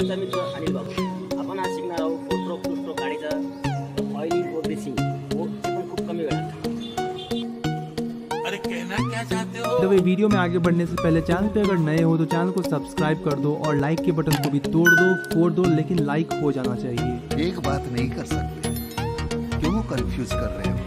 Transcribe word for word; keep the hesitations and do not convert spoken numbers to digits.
तुमचा मित्र अनिल बाबू. आपण आज शिकणार आहोत फोर स्ट्रोक टू स्ट्रोक गाडीचं ऑइलिंग व ग्रीसिंग, वो पण खूप कमी वेळात. अरे कहना क्या चाहते हो? तो वीडियो में आगे बढ़ने से पहले चैनल पे अगर नए हो तो चैनल को सब्सक्राइब कर दो और लाइक के बटन को भी तोड़ दो फोड़ दो, लेकिन लाइक हो जाना चाहिए. एक बात नहीं कर सकते, क्यों कंफ्यूज कर रहे हो?